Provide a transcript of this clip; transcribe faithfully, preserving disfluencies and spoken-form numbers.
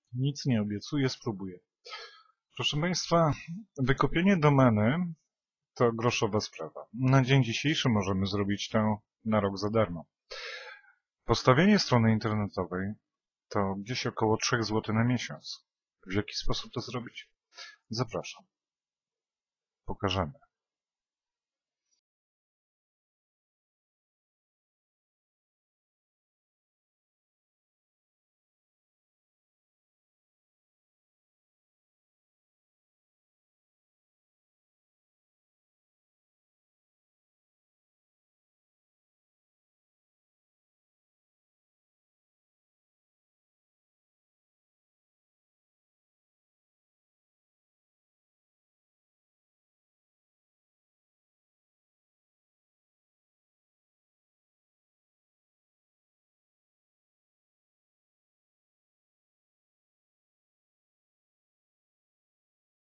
Nic nie obiecuję, spróbuję. Proszę Państwa, wykupienie domeny to groszowa sprawa. Na dzień dzisiejszy możemy zrobić to na rok za darmo. Postawienie strony internetowej to gdzieś około trzy złote na miesiąc. W jaki sposób to zrobić? Zapraszam. Pokażemy.